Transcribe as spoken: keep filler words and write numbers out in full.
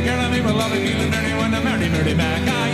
care of me, but love me, feeling dirty when the Mary, Mary back.